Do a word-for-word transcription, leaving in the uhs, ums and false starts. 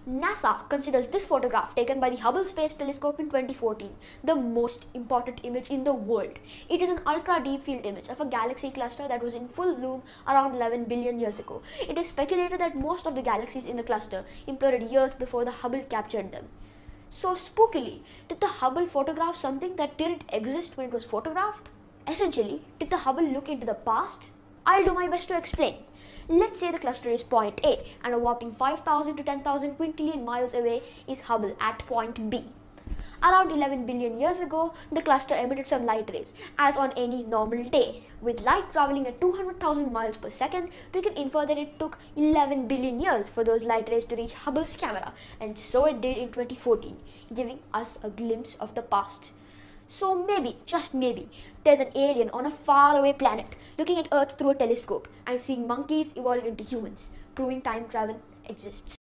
NASA considers this photograph taken by the Hubble Space Telescope in twenty fourteen the most important image in the world. It is an ultra-deep field image of a galaxy cluster that was in full bloom around eleven billion years ago. It is speculated that most of the galaxies in the cluster imploded years before the Hubble captured them. So spookily, did the Hubble photograph something that didn't exist when it was photographed? Essentially, did the Hubble look into the past? I'll do my best to explain. Let's say the cluster is point A and a whopping five thousand to ten thousand quintillion miles away is Hubble at point B. Around eleven billion years ago, the cluster emitted some light rays, as on any normal day. With light traveling at two hundred thousand miles per second, we can infer that it took eleven billion years for those light rays to reach Hubble's camera, and so it did in twenty fourteen, giving us a glimpse of the past. So maybe, just maybe, there's an alien on a faraway planet looking at Earth through a telescope and seeing monkeys evolve into humans, proving time travel exists.